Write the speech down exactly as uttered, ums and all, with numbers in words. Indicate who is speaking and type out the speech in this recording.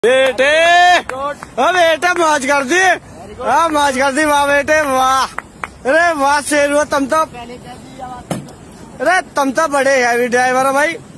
Speaker 1: बेटे हाँ बेटे मौज कर दी। हाँ मौज कर दी वाह बेटे वाह। अरे वाह शेर हुआ तुम तो। अरे तुम तो बड़े हैवी ड्राइवर हो भाई।